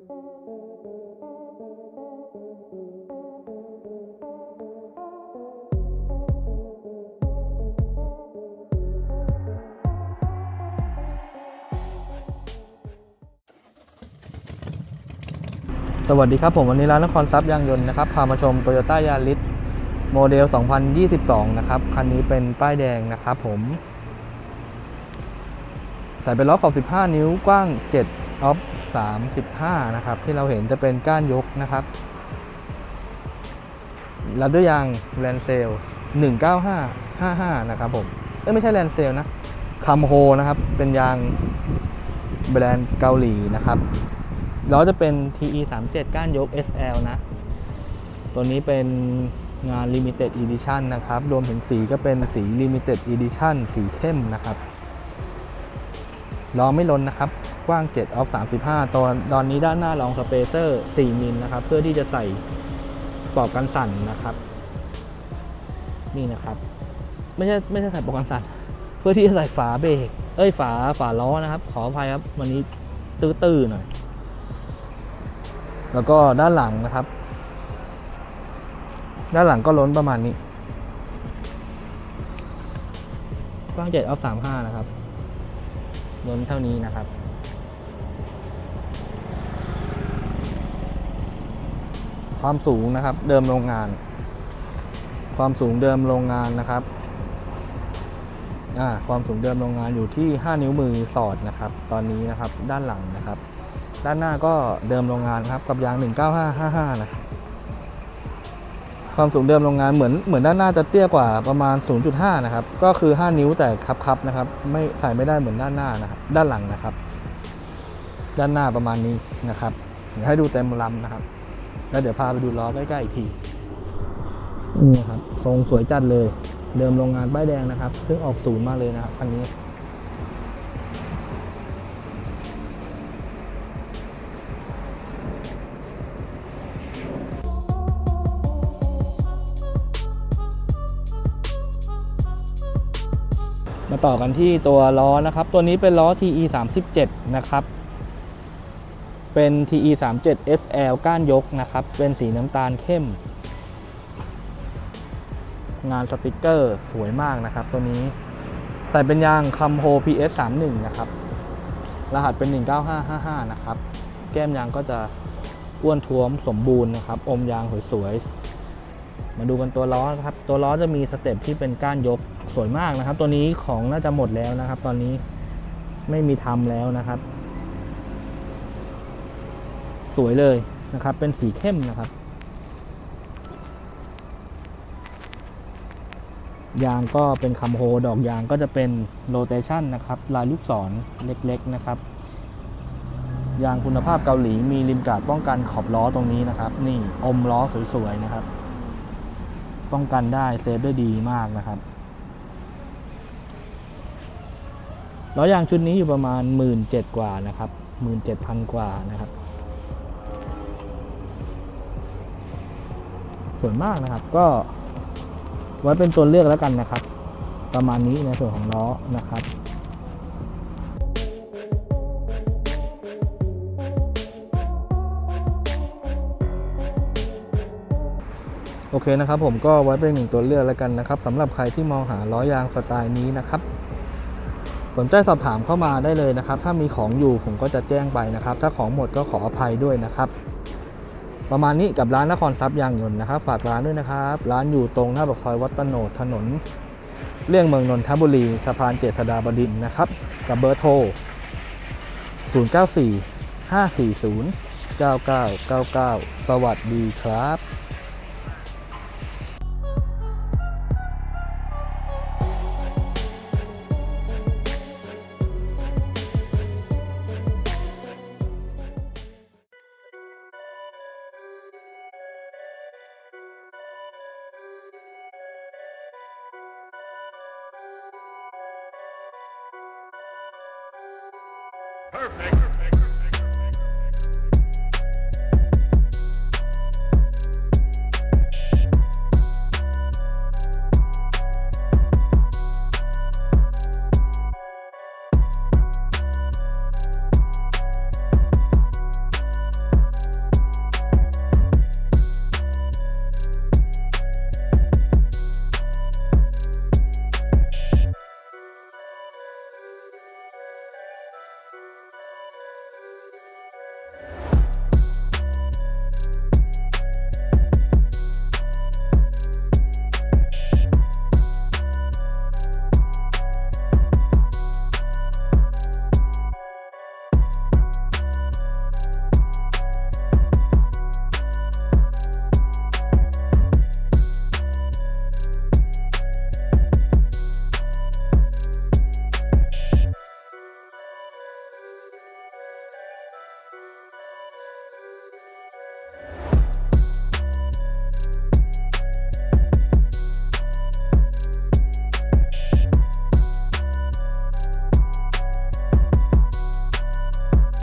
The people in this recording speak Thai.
สวัสดีครับผมวันนี้ร้านนครทรัพย์ยางยนต์นะครับพามาชม Toyota Yaris โมเดล 2022 นะครับคันนี้เป็นป้ายแดงนะครับผมใส่เป็นล้อขอบ 15 นิ้วกว้าง 7 ออฟ 35 นะครับที่เราเห็นจะเป็นก้านยกนะครับรับด้วยยาง Lancel 195/55 นะครับผมไม่ใช่ Lancel นะคัมโฮนะครับเป็นยางแบรนด์เกาหลีนะครับล้อจะเป็น TE 37ก้านยก SL นะตัวนี้เป็นงาน Limited Edition นะครับรวมถึงสีก็เป็นสี Limited Edition สีเข้มนะครับล้อไม่ล้นนะครับกว้าง7 ออฟ 35ตอนนี้ด้านหน้ารองสเปเซอร์4 มิลนะครับเพื่อที่จะใส่ปลอกกันสั่นนะครับนี่นะครับไม่ใช่ใส่ปลอกกันสั่นเพื่อที่จะใส่ฝาเบรกฝาล้อนะครับขออภัยครับวันนี้ตื้อๆหน่อยแล้วก็ด้านหลังนะครับด้านหลังก็ล้นประมาณนี้กว้าง7 ออฟ 35นะครับล้นเท่านี้นะครับความสูงนะครับเดิมโรงงานความสูงเดิมโรงงานนะครับความสูงเดิมโรงงานอยู่ที่5 นิ้วมือสอดนะครับตอนนี้นะครับด้านหลังนะครับด้านหน้าก็เดิมโรงงานครับกับยาง 195/55 นะครับความสูงเดิมโรงงานเหมือนด้านหน้าจะเตี้ยกว่าประมาณ 0.5 นะครับก็คือ5 นิ้วแต่ครับนะครับไม่ใส่ไม่ได้เหมือนด้านหน้านะครับด้านหลังนะครับด้านหน้าประมาณนี้นะครับเดี๋ยวให้ดูเต็มลำนะครับแล้วเดี๋ยวพาไปดูล้อใกล้ๆอีกทีนี่ครับทรงสวยจัดเลยเดิมโรงงานป้ายแดงนะครับเพิ่งออกศูนย์มาเลยนะครับคันนี้มาต่อกันที่ตัวล้อนะครับตัวนี้เป็นล้อ TE 37นะครับเป็น TE 37 SL ก้านยกนะครับเป็นสีน้ำตาลเข้มงานสติกเกอร์สวยมากนะครับตัวนี้ใส่เป็นยางคัมโฮ PS 31นะครับรหัสเป็น 195/55 นะครับแก้มยางก็จะอ้วนท้วมสมบูรณ์นะครับอมยางสวยๆมาดูกันตัวล้อนะครับตัวล้อจะมีสเต็ปที่เป็นก้านยกสวยมากนะครับตัวนี้ของน่าจะหมดแล้วนะครับตอนนี้ไม่มีทำแล้วนะครับสวยเลยนะครับเป็นสีเข้มนะครับยางก็เป็นคัมโฮดอกยางก็จะเป็นโรเตชันนะครับลายลูกศรเล็กๆนะครับยางคุณภาพเกาหลีมีริมการ์ดป้องกันขอบล้อตรงนี้นะครับนี่อมล้อสวยๆนะครับป้องกันได้เซฟได้ดีมากนะครับล้อยางชุดนี้อยู่ประมาณ 17,000 กว่านะครับ 17,000 กว่านะครับสวยมากนะครับก็ไว้เป็นตัวเลือกแล้วกันนะครับประมาณนี้ในส่วนของล้อนะครับโอเคนะครับผมก็ไว้เป็น1ตัวเลือกแล้วกันนะครับสำหรับใครที่มองหาล้อยางสไตล์นี้นะครับสนใจสอบถามเข้ามาได้เลยนะครับถ้ามีของอยู่ผมก็จะแจ้งไปนะครับถ้าของหมดก็ขออภัยด้วยนะครับประมาณนี้กับร้านนครทรัพย์ยางยนต์นะครับฝากร้านด้วยนะครับร้านอยู่ตรงหน้าปากซอยวัดตโนดถนนเลี่ยงเมืองนนทบุรีสะพานเจษฎาบดินทร์นะครับกับเบอร์โทร 0945409999 สวัสดีครับ Perfect.